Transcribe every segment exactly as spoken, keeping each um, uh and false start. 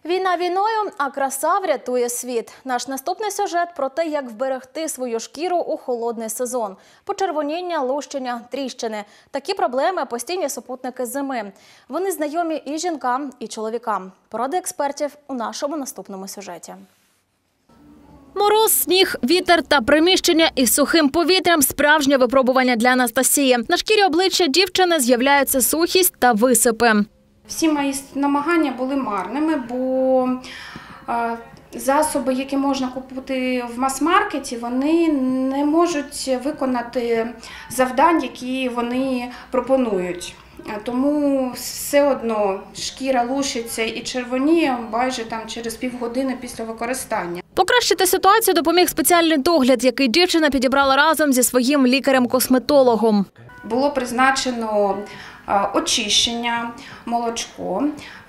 Війна війною, а краса врятує світ. Наш наступний сюжет про те, як вберегти свою шкіру у холодний сезон. Почервоніння, лущення, тріщини. Такі проблеми – постійні супутники зими. Вони знайомі і жінкам, і чоловікам. Поради експертів у нашому наступному сюжеті. Мороз, сніг, вітер та приміщення із сухим повітрям – справжнє випробування для Анастасії. На шкірі обличчя дівчини з'являється сухість та висипи. Всі мої намагання були марними, бо засоби, які можна купити в мас-маркеті, вони не можуть виконати завдань, які вони пропонують. Тому все одно шкіра лущиться і червоніє майже там через півгодини після використання. Покращити ситуацію допоміг спеціальний догляд, який дівчина підібрала разом зі своїм лікарем-косметологом. Було призначено очищення, молочко,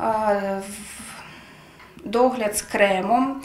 догляд з кремом,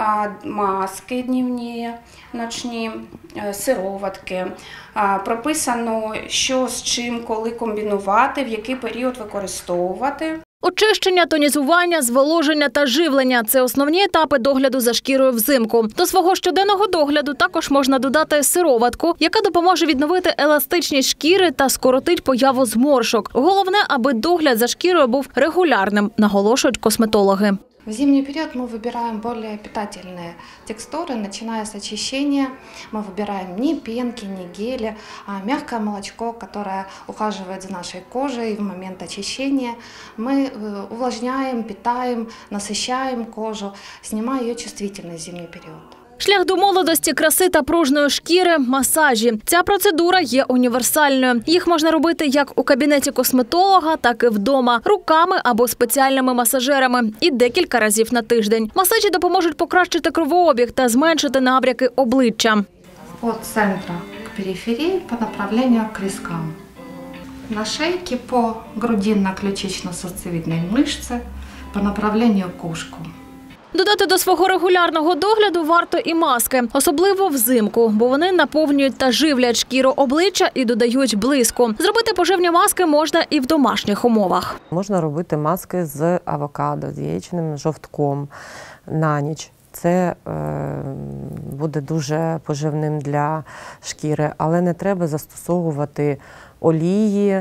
маски днівні, ночні, сироватки. Прописано, що з чим, коли комбінувати, в який період використовувати. Очищення, тонізування, зволоження та живлення – це основні етапи догляду за шкірою взимку. До свого щоденного догляду також можна додати сироватку, яка допоможе відновити еластичність шкіри та скоротить появу зморшок. Головне, аби догляд за шкірою був регулярним, наголошують косметологи. В зимний период мы выбираем более питательные текстуры, начиная с очищения. Мы выбираем не пенки, не гели, а мягкое молочко, которое ухаживает за нашей кожей в момент очищения. Мы увлажняем, питаем, насыщаем кожу, снимая ее чувствительность в зимний период. Шлях до молодості, краси та пружної шкіри – масажі. Ця процедура є універсальною. Їх можна робити як у кабінеті косметолога, так і вдома, руками або спеціальними масажерами і декілька разів на тиждень. Масажі допоможуть покращити кровообіг та зменшити набряки обличчя. От центра к периферії по направленню к вискам. На шейке по грудинно-ключично-сосцевидной мышце по направленню к ушку. Додати до свого регулярного догляду варто і маски, особливо взимку, бо вони наповнюють та живлять шкіру обличчя і додають блиску. Зробити поживні маски можна і в домашніх умовах. Можна робити маски з авокадо, з яєчним жовтком на ніч. Це е, буде дуже поживним для шкіри, але не треба застосовувати олії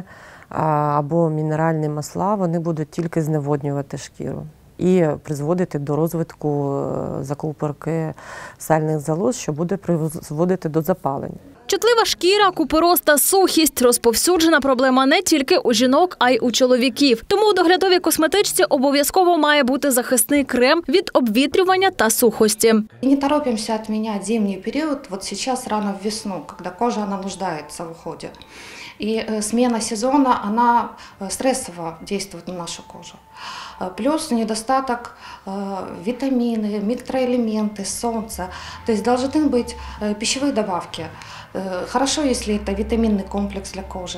або мінеральні масла, вони будуть тільки зневоднювати шкіру і призводити до розвитку закупорки сальних залоз, що буде призводити до запалень. Чутлива шкіра, купороз та сухість – розповсюджена проблема не тільки у жінок, а й у чоловіків. Тому у доглядовій косметичці обов'язково має бути захисний крем від обвітрювання та сухості. Не торопимося відміняти зимній період, от зараз рано в весну, коли кожа вона нуждається в уході. И смена сезона, она стрессово действует на нашу кожу. Плюс недостаток витамины, микроэлементы, солнца. То есть должны быть пищевые добавки. Хорошо, если это витаминный комплекс для кожи,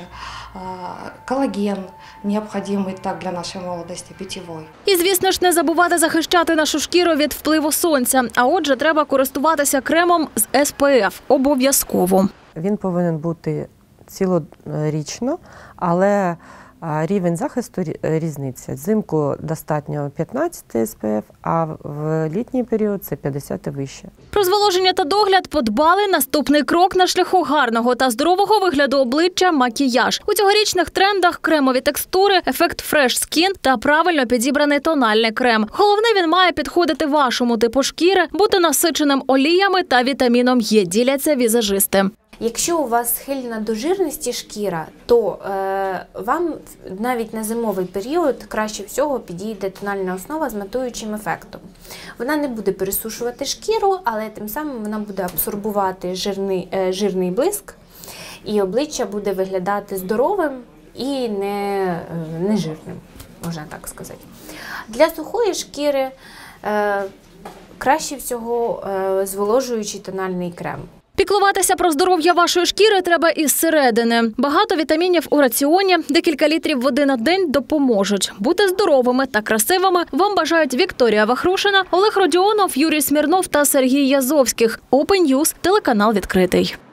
коллаген, необходимый так для нашої молодості, питьовий. І, звісно ж, не забувати захищати нашу шкіру від впливу сонця. А отже, треба користуватися кремом з ес пе еф. Обов'язково. Він повинен бути цілорічно, але рівень захисту різниця. Взимку достатньо п'ятнадцять ес пе еф, а в літній період це п'ятдесят і вище. Про зволоження та догляд подбали. Наступний крок на шляху гарного та здорового вигляду обличчя – макіяж. У цьогорічних трендах кремові текстури, ефект Fresh Skin та правильно підібраний тональний крем. Головне, він має підходити вашому типу шкіри, бути насиченим оліями та вітаміном Е, діляться візажисти. Якщо у вас схильна до жирності шкіра, то е, вам навіть на зимовий період краще всього підійде тональна основа з матуючим ефектом. Вона не буде пересушувати шкіру, але тим самим вона буде абсорбувати жирний, е, жирний блиск, і обличчя буде виглядати здоровим і не, е, не жирним, можна так сказати. Для сухої шкіри е, краще всього е, зволожуючий тональний крем. Піклуватися про здоров'я вашої шкіри треба із середини. Багато вітамінів у раціоні, декілька літрів води на день допоможуть. Бути здоровими та красивими вам бажають Вікторія Вахрушина, Олег Родіонов, Юрій Смірнов та Сергій Язовських. Open News, телеканал відкритий.